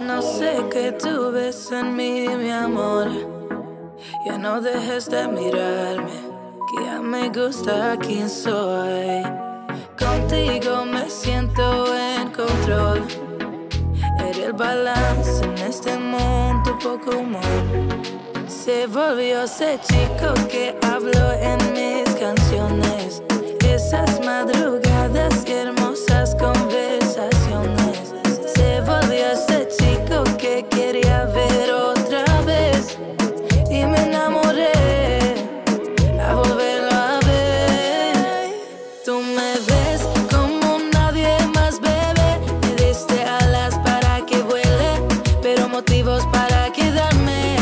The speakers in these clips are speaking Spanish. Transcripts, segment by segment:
No sé qué tú ves en mí, mi amor. Ya no dejes de mirarme, que ya me gusta quién soy. Contigo me siento en control. Eres el balance en este mundo, poco humor. Se volvió ese chico que habló en mis canciones. Esas madrugadas y hermosas conversaciones. Se volvió ese chico que quería ver otra vez. Y me enamoré a volverlo a ver. Tú me ves como nadie más, bebé. Me diste alas para que vuele, pero motivos para quedarme.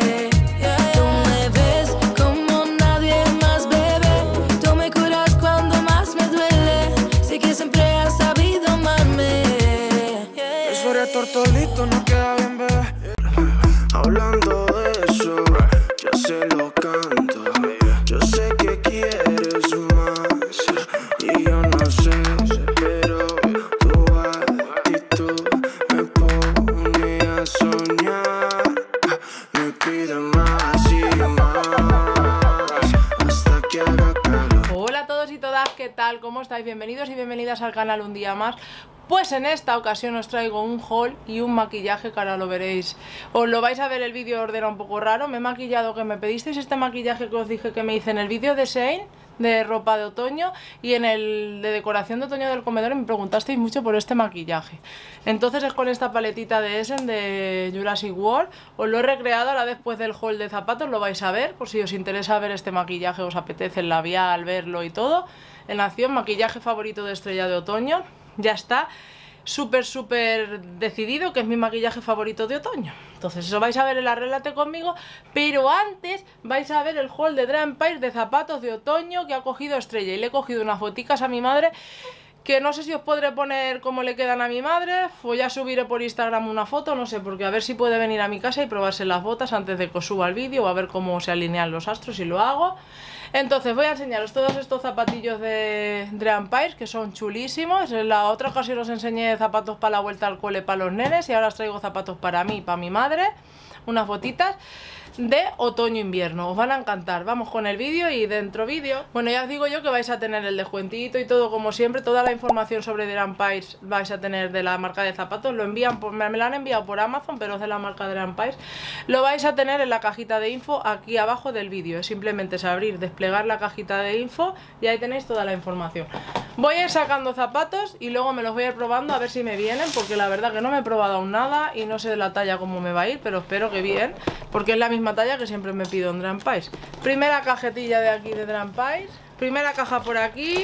Tú me ves como nadie más, bebé. Tú me curas cuando más me duele. Sé que siempre has sabido amarme. Eso eres tortolito, no queda bien, bebé. Hablando de eso, ya se lo canto. Yo sé que quieres más y yo no sé, pero tu actitud me pone a soñar. Me pide más y más hasta que haga calor. Hola a todos y todas, ¿qué tal? ¿Cómo estáis? Bienvenidos y bienvenidas al canal un día más. Pues en esta ocasión os traigo un haul y un maquillaje que ahora lo veréis. Os lo vais a ver, el vídeo ordena un poco raro. Me he maquillado, que me pedisteis este maquillaje que os dije que me hice en el vídeo de Shane, de ropa de otoño, y en el de decoración de otoño del comedor, y me preguntasteis mucho por este maquillaje. Entonces es con esta paletita de Essen de Jurassic World. Os lo he recreado, ahora después del haul de zapatos lo vais a ver, por si os interesa ver este maquillaje, os apetece el labial, verlo y todo. En acción, maquillaje favorito de Estrella de otoño. Ya está súper decidido que es mi maquillaje favorito de otoño. Entonces eso vais a ver en la Arréglate conmigo. Pero antes vais a ver el haul de Drea Empire de zapatos de otoño que ha cogido Estrella. Y le he cogido unas boticas a mi madre, que no sé si os podré poner cómo le quedan a mi madre, o ya subiré por Instagram una foto, no sé, porque a ver si puede venir a mi casa y probarse las botas antes de que os suba el vídeo, o a ver cómo se alinean los astros y lo hago. Entonces voy a enseñaros todos estos zapatillos de Drea Empire, que son chulísimos. En la otra ocasión os enseñé zapatos para la vuelta al cole para los nenes, y ahora os traigo zapatos para mí y para mi madre, unas botitas de otoño-invierno. Os van a encantar. Vamos con el vídeo y dentro vídeo. Bueno, ya os digo yo que vais a tener el descuentito y todo como siempre. Toda la información sobre Drea Empire vais a tener de la marca de zapatos. Lo envían por, me la han enviado por Amazon, pero es de la marca Drea Empire. Lo vais a tener en la cajita de info aquí abajo del vídeo. Simplemente es abrir, desplegar la cajita de info y ahí tenéis toda la información. Voy a ir sacando zapatos y luego me los voy a ir probando a ver si me vienen, porque la verdad que no me he probado aún nada y no sé de la talla cómo me va a ir, pero espero que bien, porque es la misma talla que siempre me pido en Drea Empire. Primera cajetilla de aquí de Drea Empire, primera caja por aquí,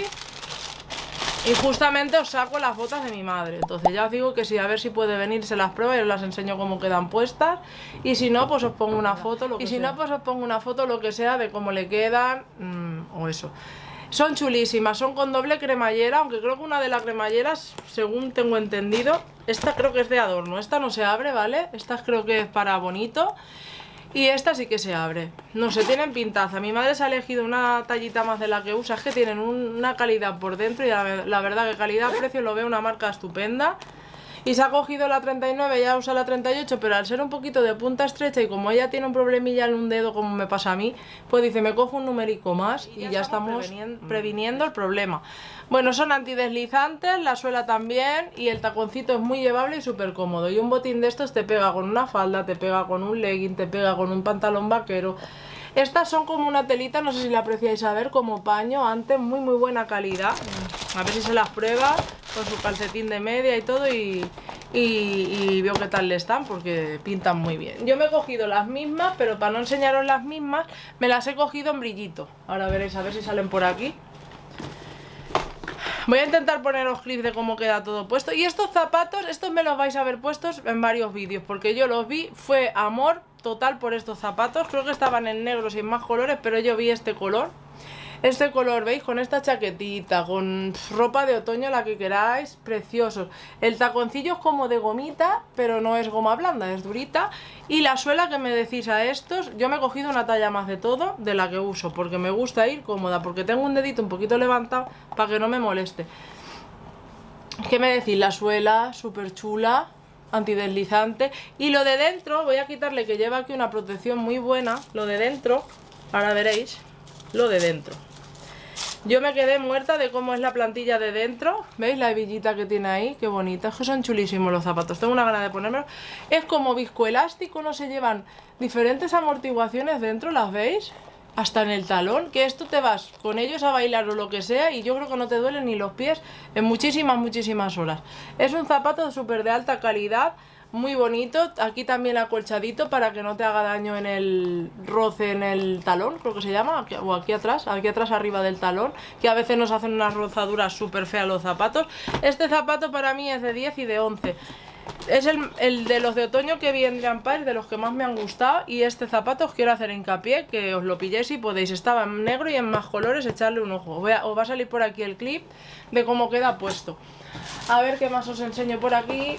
y justamente os saco las botas de mi madre. Entonces ya os digo que sí, a ver si puede venir, se las prueba y os las enseño cómo quedan puestas, y si no pues os pongo una foto, lo que sea de cómo le quedan, o eso. Son chulísimas, son con doble cremallera, aunque creo que una de las cremalleras, según tengo entendido, esta creo que es de adorno, esta no se abre, ¿vale? Esta creo que es para bonito. Y esta sí que se abre. No sé, tienen pintaza. Mi madre se ha elegido una tallita más de la que usa. Es que tienen una calidad por dentro. Y la verdad que calidad-precio lo veo una marca estupenda. Y se ha cogido la 39, ya usa la 38. Pero al ser un poquito de punta estrecha, y como ella tiene un problemilla en un dedo como me pasa a mí, pues dice, me cojo un numerico más. Y ya estamos previniendo el problema. Bueno, son antideslizantes, la suela también, y el taconcito es muy llevable y súper cómodo. Y un botín de estos te pega con una falda, te pega con un legging, te pega con un pantalón vaquero. Estas son como una telita, no sé si la apreciáis a ver, como paño, antes, muy buena calidad. A ver si se las prueba con su calcetín de media y todo, y veo qué tal le están, porque pintan muy bien. Yo me he cogido las mismas, pero para no enseñaros las mismas, me las he cogido en brillito. Ahora veréis, a ver si salen por aquí. Voy a intentar poneros clips de cómo queda todo puesto. Y estos zapatos, estos me los vais a ver puestos en varios vídeos, porque yo los vi, fue amor total por estos zapatos. Creo que estaban en negros y en más colores, pero yo vi este color. Este color, ¿veis? Con esta chaquetita, con ropa de otoño, la que queráis, preciosos. El taconcillo es como de gomita, pero no es goma blanda, es durita. Y la suela que me decís a estos, yo me he cogido una talla más de todo de la que uso, porque me gusta ir cómoda, porque tengo un dedito un poquito levantado para que no me moleste. ¿Qué me decís? La suela, súper chula. antideslizante. Y lo de dentro, voy a quitarle que lleva aquí una protección muy buena. Lo de dentro, ahora veréis, lo de dentro. Yo me quedé muerta de cómo es la plantilla de dentro. ¿Veis la hebillita que tiene ahí? Qué bonita. Es que son chulísimos los zapatos. Tengo una gana de ponérmelo. Es como viscoelástico, no se llevan diferentes amortiguaciones dentro, ¿las veis? Hasta en el talón, que esto te vas con ellos a bailar o lo que sea y yo creo que no te duelen ni los pies en muchísimas horas. Es un zapato súper de alta calidad, muy bonito, aquí también acolchadito para que no te haga daño en el roce en el talón, creo que se llama, o aquí atrás arriba del talón, que a veces nos hacen unas rozaduras súper feas los zapatos. Este zapato para mí es de 10 y de 11. Es el de los de otoño que vi en Dre & Pyle, de los que más me han gustado. Y este zapato os quiero hacer hincapié, que os lo pilléis si podéis. Estaba en negro y en más colores, echarle un ojo. Os va a salir por aquí el clip de cómo queda puesto. A ver qué más os enseño por aquí.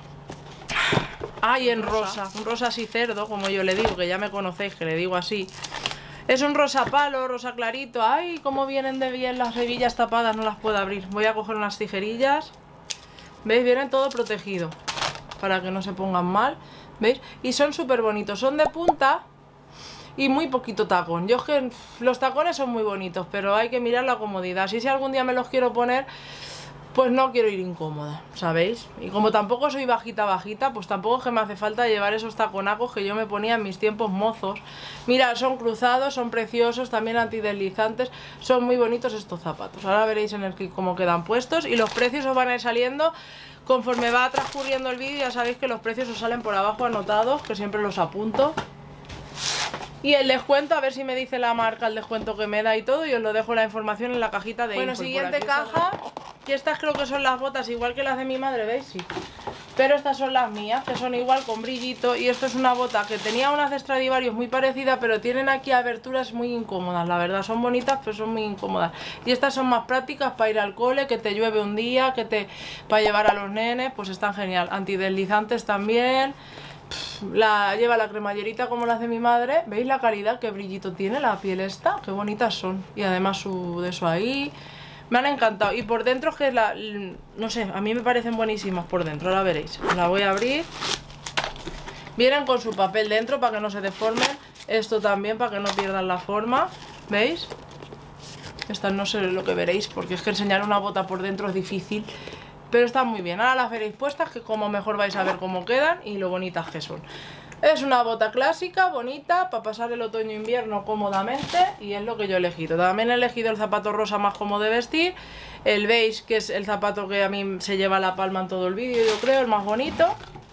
Ay, en rosa, un rosa así cerdo, como yo le digo, que ya me conocéis, que le digo así. Es un rosa palo, rosa clarito. Ay, cómo vienen de bien las hebillas tapadas, no las puedo abrir. Voy a coger unas tijerillas. ¿Veis? Vienen todo protegido para que no se pongan mal, ¿veis? Y son súper bonitos, son de punta y muy poquito tacón. Yo es que los tacones son muy bonitos, pero hay que mirar la comodidad. Si algún día me los quiero poner, pues no quiero ir incómoda, ¿sabéis? Y como tampoco soy bajita, pues tampoco es que me hace falta llevar esos taconacos que yo me ponía en mis tiempos mozos. Mirad, son cruzados, son preciosos, también antideslizantes, son muy bonitos estos zapatos. Ahora veréis en el clip cómo quedan puestos y los precios os van a ir saliendo conforme va transcurriendo el vídeo. Ya sabéis que los precios os salen por abajo anotados, que siempre los apunto. Y el descuento, a ver si me dice la marca el descuento que me da y todo, y os lo dejo la información en la cajita de info. Bueno, siguiente caja, que estas creo que son las botas igual que las de mi madre, ¿veis? Sí. Pero estas son las mías, que son igual con brillito, y esto es una bota que tenía unas de Stradivarius muy parecidas, pero tienen aquí aberturas muy incómodas, la verdad, son bonitas, pero son muy incómodas. Y estas son más prácticas para ir al cole, que te llueve un día, para llevar a los nenes, pues están genial. Antideslizantes también. Lleva la cremallerita como las de mi madre. ¿Veis la calidad? Qué brillito tiene la piel esta, qué bonitas son. Y además de eso ahí me han encantado. Y por dentro es que no sé, a mí me parecen buenísimas por dentro. Ahora veréis, la voy a abrir. Vienen con su papel dentro para que no se deformen. Esto también para que no pierdan la forma. ¿Veis? Estas no sé lo que veréis, porque es que enseñar una bota por dentro es difícil. Pero están muy bien, ahora las veréis puestas, que como mejor vais a ver cómo quedan y lo bonitas que son. Es una bota clásica, bonita, para pasar el otoño-invierno cómodamente, y es lo que yo he elegido. También he elegido el zapato rosa más cómodo de vestir, el beige, que es el zapato que a mí se lleva la palma en todo el vídeo, yo creo, el más bonito.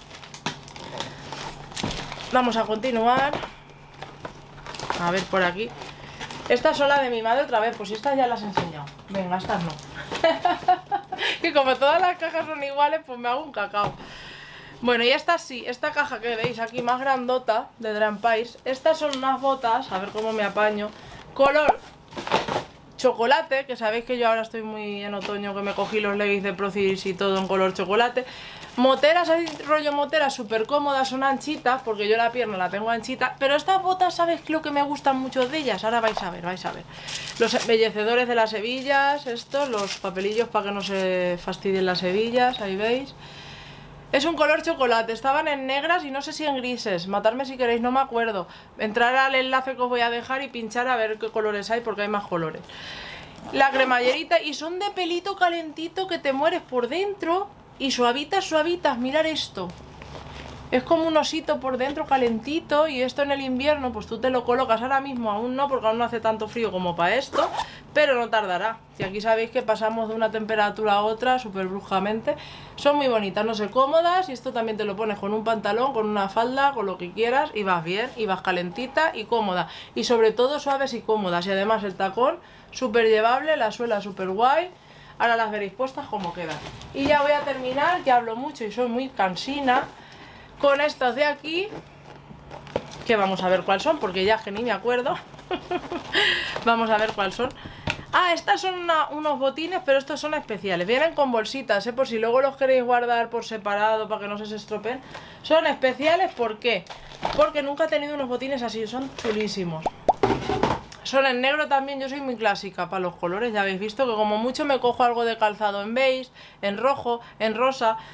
Vamos a continuar. A ver por aquí. Estas son las de mi madre otra vez, pues estas ya las he enseñado. Venga, estas no. Que como todas las cajas son iguales, pues me hago un cacao. Bueno, y esta sí, esta caja que veis aquí más grandota de Dre & Pyle. Estas son unas botas, a ver cómo me apaño, color chocolate, que sabéis que yo ahora estoy muy en otoño, que me cogí los leggings de Procis y todo en color chocolate. Moteras, hay rollo moteras súper cómodas, son anchitas, porque yo la pierna la tengo anchita. Pero estas botas, ¿sabéis lo que me gustan mucho de ellas? Ahora vais a ver, Los embellecedores de las hebillas, estos, los papelillos para que no se fastidien las hebillas, ahí veis. Es un color chocolate, estaban en negras y no sé si en grises, matarme si queréis, no me acuerdo. Entrar al enlace que os voy a dejar y pinchar a ver qué colores hay, porque hay más colores. La cremallerita, y son de pelito calentito que te mueres por dentro. Y suavitas, mirad esto. Es como un osito por dentro calentito. Y esto en el invierno pues tú te lo colocas. Ahora mismo aún no, porque aún no hace tanto frío como para esto, pero no tardará. Y aquí sabéis que pasamos de una temperatura a otra súper bruscamente. Son muy bonitas, no sé, cómodas. Y esto también te lo pones con un pantalón, con una falda, con lo que quieras. Y vas bien, y vas calentita y cómoda. Y sobre todo suaves y cómodas. Y además el tacón súper llevable, la suela súper guay. Ahora las veréis puestas como quedan. Y ya voy a terminar, que hablo mucho y soy muy cansina, con estas de aquí, que vamos a ver cuáles son, porque ya que ni me acuerdo. Vamos a ver cuáles son. Ah, estas son unos botines, pero estos son especiales. Vienen con bolsitas, por si luego los queréis guardar por separado para que no se estropeen. Son especiales, ¿por qué? Porque nunca he tenido unos botines así, son chulísimos. Son en negro también, yo soy muy clásica para los colores, ya habéis visto que como mucho me cojo algo de calzado en beige, en rojo, en rosa.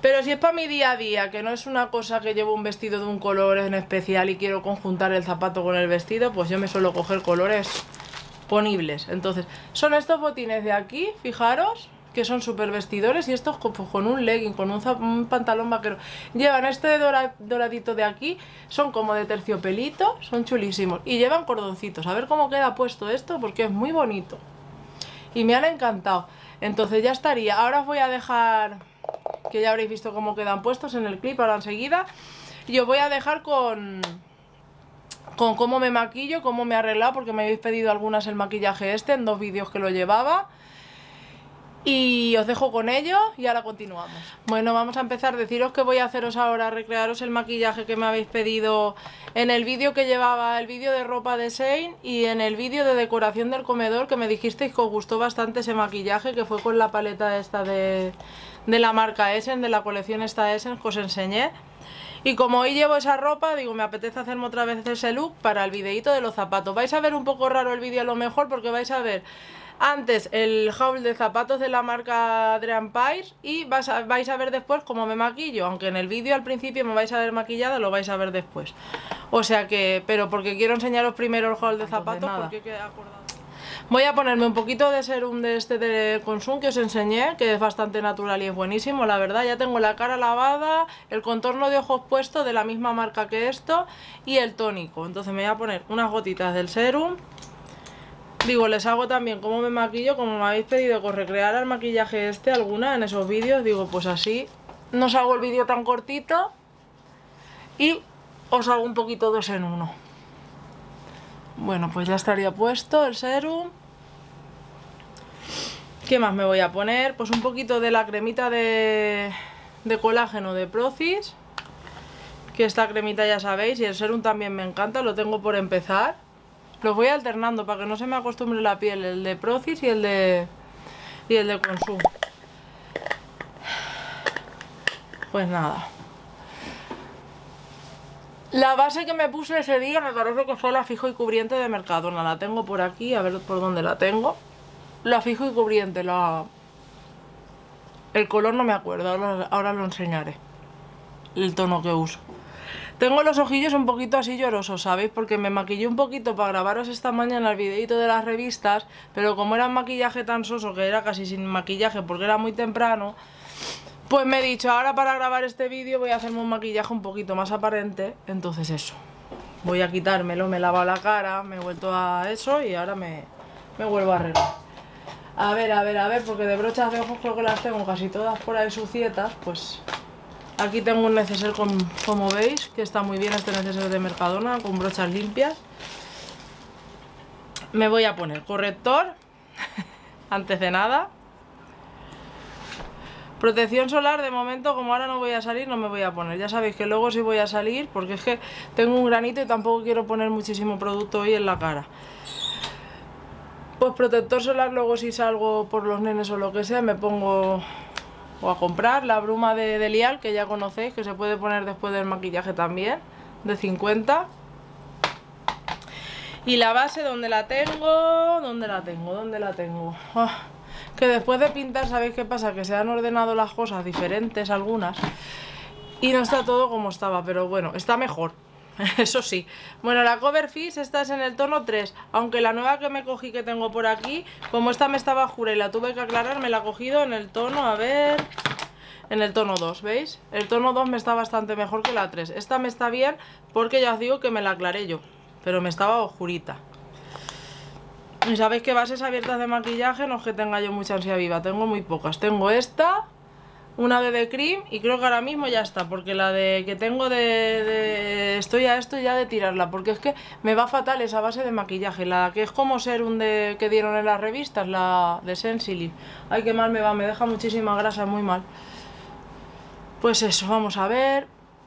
Pero si es para mi día a día, que no es una cosa que llevo un vestido de un color en especial y quiero conjuntar el zapato con el vestido, pues yo me suelo coger colores ponibles. Entonces, son estos botines de aquí, fijaros, que son súper vestidores, y estos pues, con un legging, con un pantalón vaquero. Llevan este doradito de aquí, son como de terciopelito, son chulísimos. Y llevan cordoncitos, a ver cómo queda puesto esto, porque es muy bonito. Y me han encantado. Entonces ya estaría. Ahora os voy a dejar, que ya habréis visto cómo quedan puestos en el clip ahora enseguida. Y os voy a dejar con cómo me maquillo, cómo me he arreglado, porque me habéis pedido algunas el maquillaje este en 2 vídeos que lo llevaba. Y os dejo con ello y ahora continuamos. Bueno, vamos a empezar. Deciros que voy a haceros ahora, recrearos el maquillaje que me habéis pedido en el vídeo que llevaba, el vídeo de ropa de Shein, y en el vídeo de decoración del comedor, que me dijisteis que os gustó bastante ese maquillaje, que fue con la paleta esta de la marca Essence, de la colección esta Essence, que os enseñé. Y como hoy llevo esa ropa, digo, me apetece hacerme otra vez ese look para el videíto de los zapatos. Vais a ver un poco raro el vídeo a lo mejor, porque vais a ver antes el haul de zapatos de la marca The Empire y vais a ver después cómo me maquillo. Aunque en el vídeo al principio me vais a ver maquillada, lo vais a ver después. O sea que, pero porque quiero enseñaros primero el haul de zapatos, porque queda acordado. Voy a ponerme un poquito de serum de este de Consum que os enseñé, que es bastante natural y es buenísimo, la verdad. Ya tengo la cara lavada, el contorno de ojos puesto de la misma marca que esto y el tónico. Entonces me voy a poner unas gotitas del serum. Digo, les hago también cómo me maquillo, como me habéis pedido que os recreara el maquillaje este, alguna en esos vídeos. Digo, pues así no os hago el vídeo tan cortito y os hago un poquito 2 en 1. Bueno, pues ya estaría puesto el serum. ¿Qué más me voy a poner? Pues un poquito de la cremita de colágeno de Procis, que esta cremita ya sabéis, y el serum también me encanta, lo tengo por empezar. Los voy alternando para que no se me acostumbre la piel, el de Procis y el de Consum. Pues nada. La base que me puse ese día me parece que fue la fijo y cubriente de Mercadona. La tengo por aquí, a ver por dónde la tengo. La fijo y cubriente, el color no me acuerdo, ahora lo enseñaré. El tono que uso. Tengo los ojillos un poquito así llorosos, ¿sabéis? Porque me maquillé un poquito para grabaros esta mañana el videito de las revistas, pero como era un maquillaje tan soso, que era casi sin maquillaje porque era muy temprano, pues me he dicho, ahora para grabar este vídeo voy a hacerme un maquillaje un poquito más aparente. Entonces eso, voy a quitármelo, me he lavado la cara, me he vuelto a eso y ahora me vuelvo a arreglar. A ver, porque de brochas de ojos creo que las tengo casi todas por ahí sucietas, pues... Aquí tengo un neceser, como veis, que está muy bien este neceser de Mercadona, con brochas limpias. Me voy a poner corrector, antes de nada. Protección solar, de momento, como ahora no voy a salir, no me voy a poner. Ya sabéis que luego sí voy a salir, porque es que tengo un granito y tampoco quiero poner muchísimo producto hoy en la cara. Pues protector solar, luego si salgo por los nenes o lo que sea, me pongo... O a comprar la bruma de Lial, que ya conocéis, que se puede poner después del maquillaje también, de 50. Y la base, ¿dónde la tengo? Que después de pintar, ¿sabéis qué pasa? Que se han ordenado las cosas diferentes, algunas, y no está todo como estaba, pero bueno, está mejor. Eso sí. Bueno, la Cover Fix, esta es en el tono 3. Aunque la nueva que me cogí, que tengo por aquí, como esta me estaba oscura y la tuve que aclarar, me la he cogido en el tono, a ver... En el tono 2, ¿veis? El tono 2 me está bastante mejor que la 3. Esta me está bien porque ya os digo que me la aclaré yo, pero me estaba oscurita. Y sabéis que bases abiertas de maquillaje no es que tenga yo mucha ansia viva, tengo muy pocas. Tengo esta... Una BB Cream y creo que ahora mismo ya está, porque la de que tengo estoy a esto ya de tirarla, porque es que me va fatal esa base de maquillaje, la que es como serum que dieron en las revistas, la de Sensitive. Ay, qué mal me va, me deja muchísima grasa, muy mal. Pues eso, vamos a ver.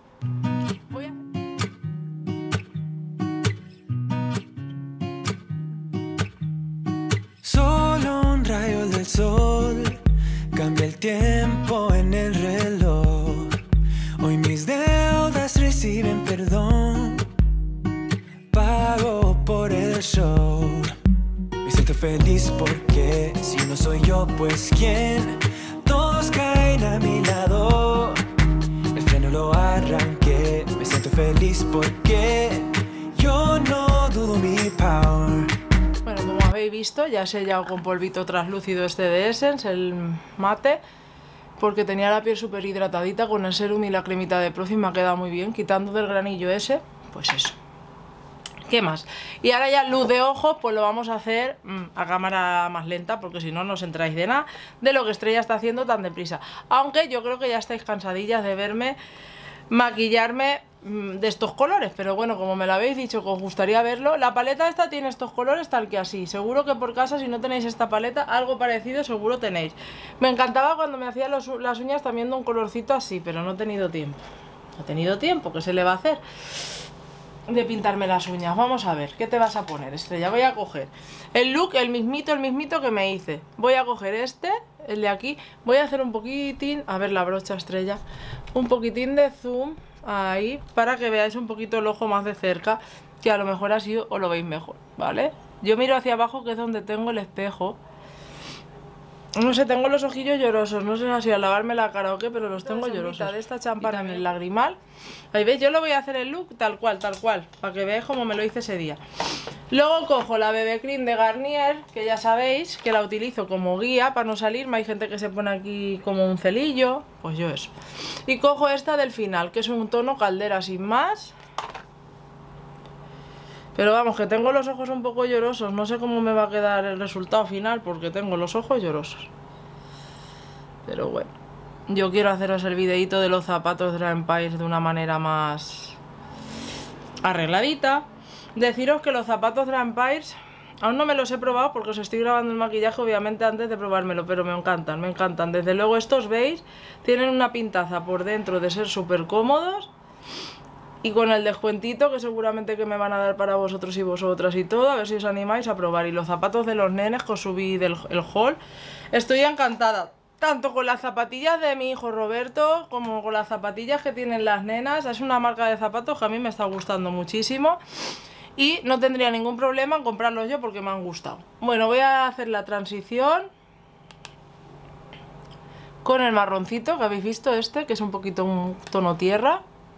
Solo un rayo del sol cambia el tiempo en el reloj. Hoy mis deudas reciben perdón. Pago por el show. Me siento feliz porque si no soy yo, pues ¿quién? Todos caen a mi lado. país porque yo no dudo mi power. Bueno, como habéis visto, ya he sellado con polvito translúcido este de Essence, el mate, porque tenía la piel súper hidratadita con el serum y la cremita de Profit, me ha quedado muy bien, quitando del granillo ese, pues eso. ¿Qué más? Y ahora ya luz de ojos, pues lo vamos a hacer a cámara más lenta, porque si no, no os enteráis de nada de lo que Estrella está haciendo tan deprisa. Aunque yo creo que ya estáis cansadillas de verme maquillarme de estos colores, pero bueno, como me lo habéis dicho que os gustaría verlo, la paleta esta tiene estos colores tal que así. Seguro que por casa, si no tenéis esta paleta, algo parecido seguro tenéis. Me encantaba cuando me hacía las uñas también de un colorcito así, pero no he tenido tiempo. No he tenido tiempo, ¿qué se le va a hacer? De pintarme las uñas. Vamos a ver, ¿qué te vas a poner, Estrella? Voy a coger el look, el mismito que me hice. Voy a coger este, el de aquí. Voy a hacer un poquitín, a ver la brocha, Estrella, un poquitín de zoom ahí, para que veáis un poquito el ojo más de cerca, que a lo mejor así os lo veis mejor, ¿vale? Yo miro hacia abajo, que es donde tengo el espejo. No sé, tengo los ojillos llorosos, no sé si al lavarme la cara o qué, pero los tengo llorosos. De esta champana en el lagrimal. Ahí veis, yo lo voy a hacer el look tal cual, para que veáis como me lo hice ese día. Luego cojo la BB Cream de Garnier, que ya sabéis que la utilizo como guía para no salirme. Hay gente que se pone aquí como un celillo, pues yo eso. Y cojo esta del final, que es un tono caldera sin más. Pero vamos, que tengo los ojos un poco llorosos. No sé cómo me va a quedar el resultado final, porque tengo los ojos llorosos. Pero bueno, yo quiero haceros el videito de los zapatos de la Empire de una manera más arregladita. Deciros que los zapatos de la Empire aún no me los he probado, porque os estoy grabando el maquillaje obviamente antes de probármelo, pero me encantan, me encantan. Desde luego estos, veis, tienen una pintaza por dentro de ser súper cómodos. Y con el descuentito que seguramente que me van a dar para vosotros y vosotras y todo, a ver si os animáis a probar. Y los zapatos de los nenes que os subí del haul, estoy encantada. Tanto con las zapatillas de mi hijo Roberto como con las zapatillas que tienen las nenas. Es una marca de zapatos que a mí me está gustando muchísimo. Y no tendría ningún problema en comprarlos yo porque me han gustado. Bueno, voy a hacer la transición con el marroncito que habéis visto, este, que es un poquito un tono tierra.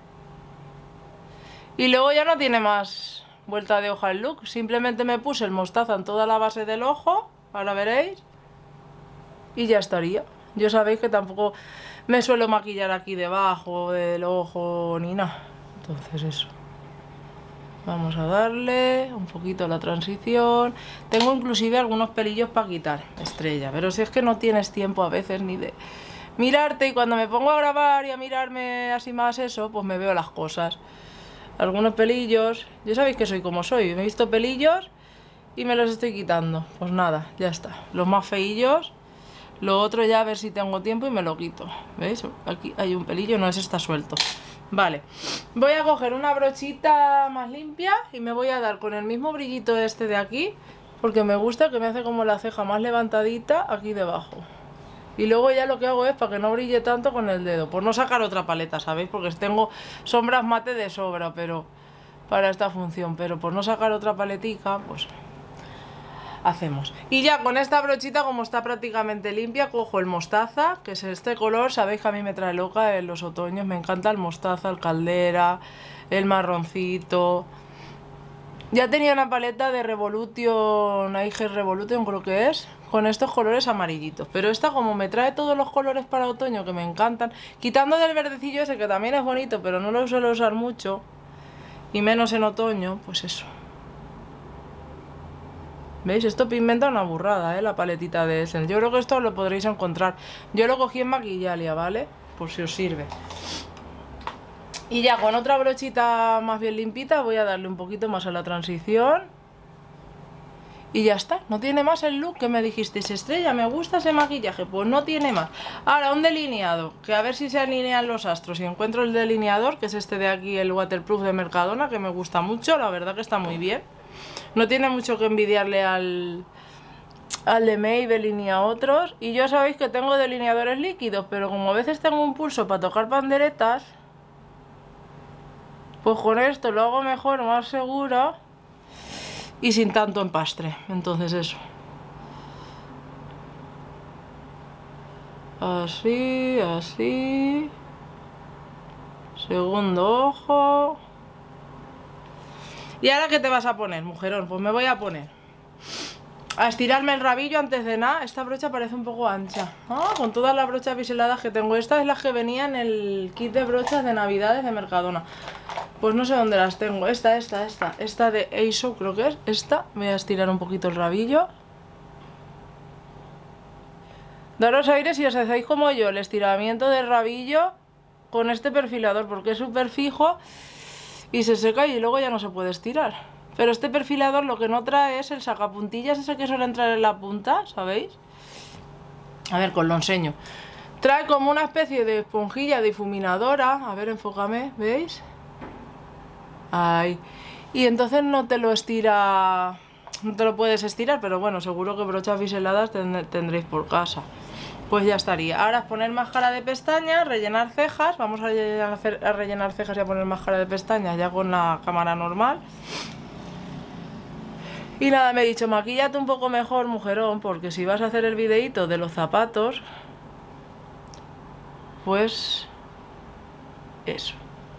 Y luego ya no tiene más vuelta de hoja el look. Simplemente me puse el mostaza en toda la base del ojo, ahora veréis, y ya estaría. Yo sabéis que tampoco me suelo maquillar aquí debajo del ojo ni nada. Entonces eso. Vamos a darle un poquito la transición. Tengo inclusive algunos pelillos para quitar, Estrella. Pero si es que no tienes tiempo a veces ni de mirarte. Y cuando me pongo a grabar y a mirarme así más eso, pues me veo las cosas. Algunos pelillos, ya sabéis que soy como soy, me he visto pelillos y me los estoy quitando. Pues nada, ya está. Los más feillos, lo otro ya a ver si tengo tiempo y me lo quito. ¿Veis? Aquí hay un pelillo, no, ese está suelto. Vale, voy a coger una brochita más limpia y me voy a dar con el mismo brillito este de aquí, porque me gusta que me hace como la ceja más levantadita aquí debajo. Y luego ya lo que hago es, para que no brille tanto, con el dedo, por no sacar otra paleta, ¿sabéis? Porque tengo sombras mate de sobra, pero para esta función, pero por no sacar otra paletica, pues hacemos. Y ya con esta brochita, como está prácticamente limpia, cojo el mostaza, que es este color. Sabéis que a mí me trae loca en los otoños, me encanta el mostaza, el caldera, el marroncito. Ya tenía una paleta de Revolution, IG Revolution creo que es, con estos colores amarillitos. Pero esta, como me trae todos los colores para otoño que me encantan, quitando del verdecillo ese que también es bonito, pero no lo suelo usar mucho, y menos en otoño, pues eso. ¿Veis? Esto pigmenta una burrada, la paletita de Essence. Yo creo que esto lo podréis encontrar. Yo lo cogí en Maquillalia, ¿vale? Por si os sirve. Y ya con otra brochita más bien limpita voy a darle un poquito más a la transición. Y ya está, no tiene más el look que me dijisteis, Estrella, me gusta ese maquillaje. Pues no tiene más. Ahora un delineado, que a ver si se alinean los astros. Y encuentro el delineador, que es este de aquí, el Waterproof de Mercadona, que me gusta mucho, la verdad que está muy bien. No tiene mucho que envidiarle al de Maybelline y a otros. Y yo sabéis que tengo delineadores líquidos, pero como a veces tengo un pulso para tocar panderetas, pues con esto lo hago mejor, más seguro y sin tanto empastre. Entonces eso. Así, así. Segundo ojo. ¿Y ahora qué te vas a poner, mujerón? Pues me voy a poner a estirarme el rabillo antes de nada. Esta brocha parece un poco ancha. Con todas las brochas biseladas que tengo. Esta es la que venía en el kit de brochas de Navidades de Mercadona. Pues no sé dónde las tengo. Esta de Aso creo que es. Esta. Voy a estirar un poquito el rabillo. Daros aire si os hacéis como yo el estiramiento del rabillo con este perfilador, porque es súper fijo y se seca y luego ya no se puede estirar. Pero este perfilador lo que no trae es el sacapuntillas ese que suele entrar en la punta, ¿sabéis? A ver, os lo enseño. Trae como una especie de esponjilla difuminadora. A ver, enfócame, ¿veis? Ahí. Y entonces no te lo estira... No te lo puedes estirar, pero bueno, seguro que brochas biseladas tendréis por casa. Pues ya estaría. Ahora es poner máscara de pestañas, rellenar cejas. Vamos a rellenar cejas y a poner máscara de pestañas ya con la cámara normal. Y nada, me he dicho, maquíllate un poco mejor, mujerón, porque si vas a hacer el videíto de los zapatos, pues eso.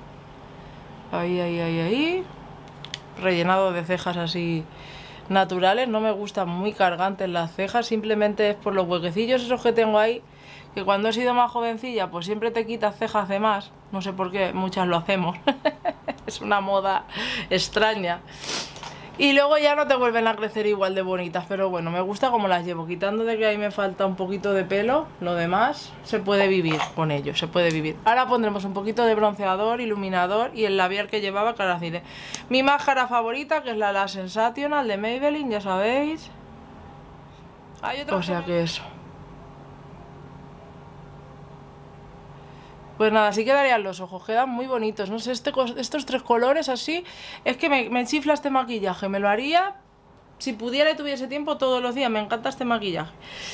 Ahí. Rellenado de cejas así naturales. No me gustan muy cargantes las cejas, simplemente es por los huequecillos esos que tengo ahí, que cuando he sido más jovencilla pues siempre te quitas cejas de más. No sé por qué, muchas lo hacemos. Es una moda extraña. Y luego ya no te vuelven a crecer igual de bonitas, pero bueno, me gusta como las llevo. Quitando de que ahí me falta un poquito de pelo, lo demás se puede vivir con ello, se puede vivir. Ahora pondremos un poquito de bronceador, iluminador y el labial que llevaba, que ahora diré. Mi máscara favorita, que es la Sensational de Maybelline, ya sabéis. O sea que eso. Pues nada, así quedarían los ojos, quedan muy bonitos. No sé, estos tres colores así, es que me chifla este maquillaje. Me lo haría, si pudiera y tuviese tiempo, todos los días. Me encanta este maquillaje.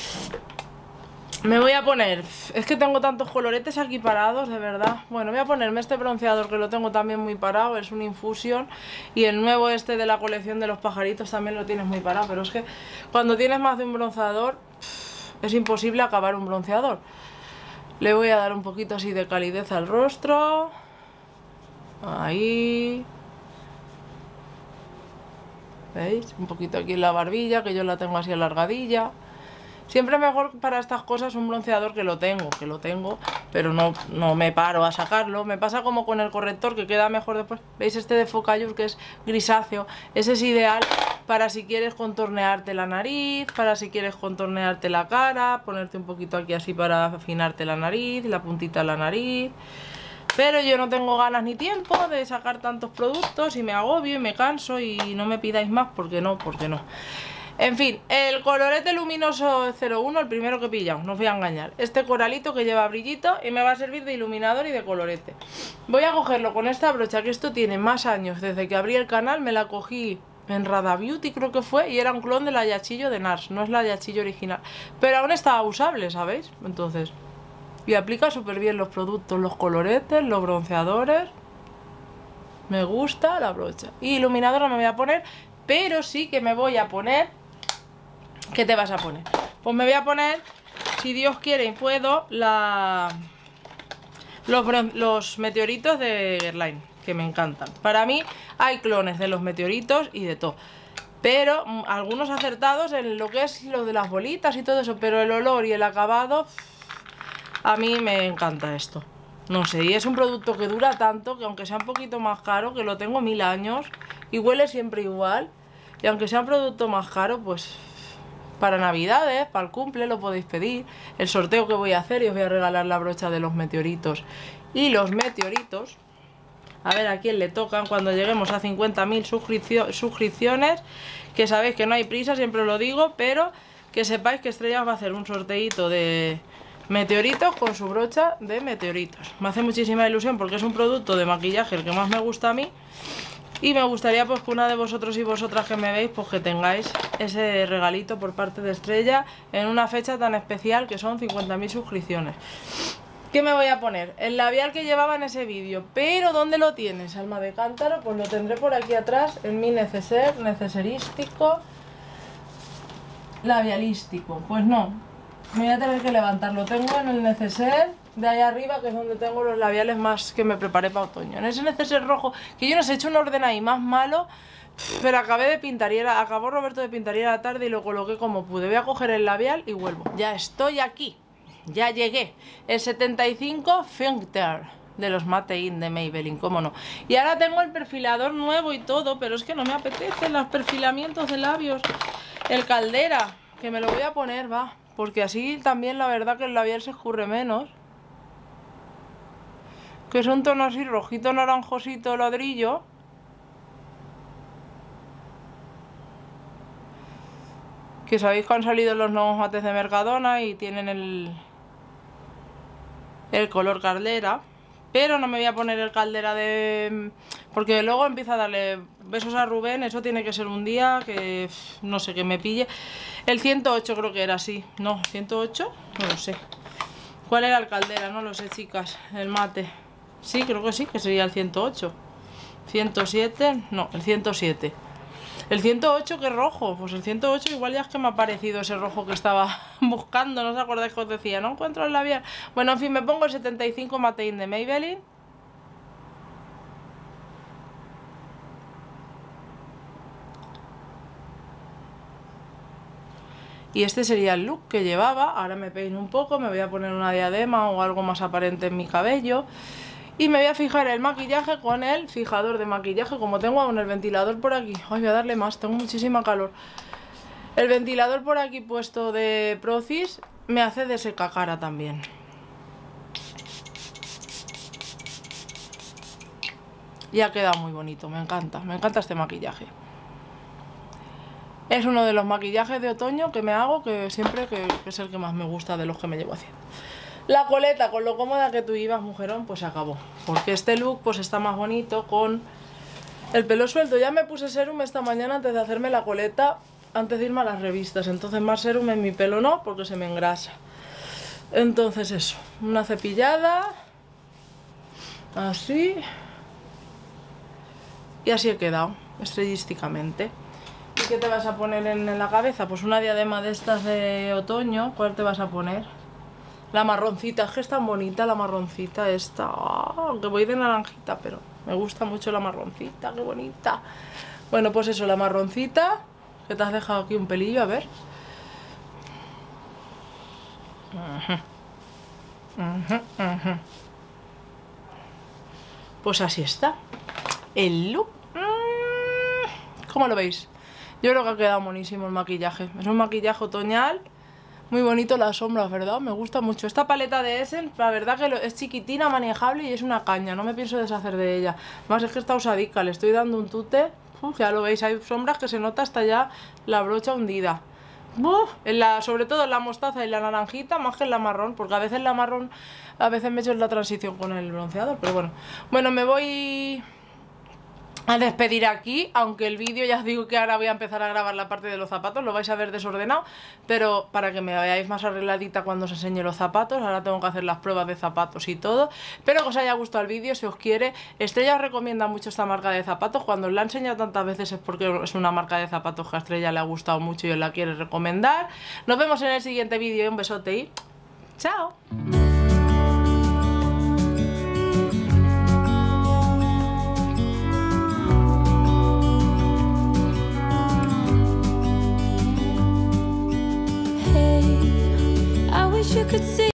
Me voy a poner, es que tengo tantos coloretes aquí parados, de verdad. Bueno, voy a ponerme este bronceador que lo tengo también muy parado, es un Infusion. Y el nuevo este de la colección de los pajaritos también lo tienes muy parado. Pero es que cuando tienes más de un bronceador, es imposible acabar un bronceador. Le voy a dar un poquito así de calidez al rostro. Ahí. ¿Veis? Un poquito aquí en la barbilla, que yo la tengo así alargadilla. Siempre mejor para estas cosas un bronceador que lo tengo, pero no me paro a sacarlo. Me pasa como con el corrector, que queda mejor después. ¿Veis este de Focallure, que es grisáceo? Ese es ideal para si quieres contornearte la nariz, para si quieres contornearte la cara, ponerte un poquito aquí así para afinarte la nariz, la puntita de la nariz. Pero yo no tengo ganas ni tiempo de sacar tantos productos y me agobio y me canso, y no me pidáis más porque no. En fin, el colorete luminoso 01, el primero que he pillado, no os voy a engañar. Este coralito que lleva brillito y me va a servir de iluminador y de colorete. Voy a cogerlo con esta brocha, que esto tiene más años. Desde que abrí el canal me la cogí en Rada Beauty, creo que fue, y era un clon de la Yachillo de NARS, no es la Yachillo original. Pero aún estaba usable, ¿sabéis? Entonces, y aplica súper bien los productos, los coloretes, los bronceadores. Me gusta la brocha. Y iluminador no me voy a poner, pero sí que me voy a poner... ¿Qué te vas a poner? Pues me voy a poner, si Dios quiere y puedo, los meteoritos de Guerlain, que me encantan. Para mí hay clones de los meteoritos y de todo, pero algunos acertados en lo que es lo de las bolitas y todo eso, pero el olor y el acabado, a mí me encanta esto. No sé, y es un producto que dura tanto, que aunque sea un poquito más caro, que lo tengo 1000 años y huele siempre igual, y aunque sea un producto más caro, pues... Para Navidades, para el cumple lo podéis pedir. El sorteo que voy a hacer, y os voy a regalar la brocha de los meteoritos. Y los meteoritos, a ver a quién le tocan cuando lleguemos a 50.000 suscripciones. Que sabéis que no hay prisa, siempre lo digo, pero que sepáis que Estrellas va a hacer un sorteito de meteoritos con su brocha de meteoritos. Me hace muchísima ilusión porque es un producto de maquillaje el que más me gusta a mí. Y me gustaría pues que una de vosotros y vosotras que me veis, pues que tengáis ese regalito por parte de Estrella en una fecha tan especial que son 50.000 suscripciones. ¿Qué me voy a poner? El labial que llevaba en ese vídeo. Pero ¿dónde lo tienes, alma de cántaro? Pues lo tendré por aquí atrás en mi neceserístico labialístico. Pues no, me voy a tener que levantar. Lo tengo en el neceser de ahí arriba, que es donde tengo los labiales más que me preparé para otoño. En ese neceser rojo, que yo no sé, he hecho un orden ahí más malo, pero acabé de pintar y acabó Roberto de pintar y era tarde y lo coloqué como pude. Voy a coger el labial y vuelvo. Ya estoy aquí, ya llegué. El 75 Filter de los Mate In de Maybelline, cómo no. Y ahora tengo el perfilador nuevo y todo, pero es que no me apetecen los perfilamientos de labios. El Caldera, que me lo voy a poner, va, porque así también la verdad que el labial se escurre menos. Que es un tono así rojito, naranjosito, ladrillo. Que sabéis que han salido los nuevos mates de Mercadona y tienen el color Caldera. Pero no me voy a poner el Caldera de... porque luego empieza a darle besos a Rubén. Eso tiene que ser un día que... no sé, que me pille. El 108 creo que era así. No, 108, no lo sé. ¿Cuál era el Caldera? No lo sé, chicas. El mate. Sí, creo que sí, que sería el 108. 107, no, el 107. El 108, que es rojo. Pues el 108 igual ya es que me ha parecido ese rojo que estaba buscando. ¿No os acordáis que os decía? No encuentro el labial. Bueno, en fin, me pongo el 75 Mate In de Maybelline. Y este sería el look que llevaba. Ahora me peino un poco, me voy a poner una diadema o algo más aparente en mi cabello. Y me voy a fijar el maquillaje con el fijador de maquillaje. Como tengo aún el ventilador por aquí. Ay, voy a darle más, tengo muchísima calor. El ventilador por aquí puesto de Procis me hace de secacara también. Y ha quedado muy bonito, me encanta este maquillaje. Es uno de los maquillajes de otoño que me hago, que siempre que es el que más me gusta de los que me llevo haciendo. La coleta, con lo cómoda que tú ibas, mujerón, pues se acabó. Porque este look pues está más bonito con el pelo suelto. Ya me puse serum esta mañana antes de hacerme la coleta, antes de irme a las revistas. Entonces más serum en mi pelo no, porque se me engrasa. Entonces eso, una cepillada, así. Y así he quedado, estrellísticamente. ¿Y qué te vas a poner en la cabeza? Pues una diadema de estas de otoño. ¿Cuál te vas a poner? La marroncita, es que es tan bonita la marroncita esta. Aunque voy de naranjita, pero me gusta mucho la marroncita, qué bonita. Bueno, pues eso, la marroncita. Que te has dejado aquí un pelillo, a ver. Pues así está. El look. ¿Cómo lo veis? Yo creo que ha quedado buenísimo el maquillaje. Es un maquillaje otoñal. Muy bonito las sombras, ¿verdad? Me gusta mucho. Esta paleta de Essence, la verdad que es chiquitina, manejable y es una caña. No me pienso deshacer de ella. Más es que está usadica, le estoy dando un tute. Ya lo veis, hay sombras que se nota hasta ya la brocha hundida. Sobre todo en la mostaza y la naranjita, más que en la marrón. Porque a veces la marrón, a veces me he hecho la transición con el bronceador. Pero bueno. Bueno, me voy a despedir aquí, aunque el vídeo ya os digo que ahora voy a empezar a grabar la parte de los zapatos, lo vais a ver desordenado, pero para que me veáis más arregladita cuando os enseñe los zapatos. Ahora tengo que hacer las pruebas de zapatos y todo. Espero que os haya gustado el vídeo. Si os quiere, Estrella os recomienda mucho esta marca de zapatos. Cuando os la he enseñado tantas veces es porque es una marca de zapatos que a Estrella le ha gustado mucho y os la quiere recomendar. Nos vemos en el siguiente vídeo. Un besote y ¡chao! You could see